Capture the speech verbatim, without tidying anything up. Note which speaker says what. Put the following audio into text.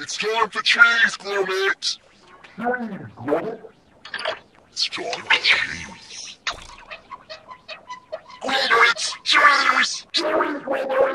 Speaker 1: It's time for cheese, Gromit! Cheese, Gromit? It's time for cheese. Gromit! Cheese! Cheese, Gromit!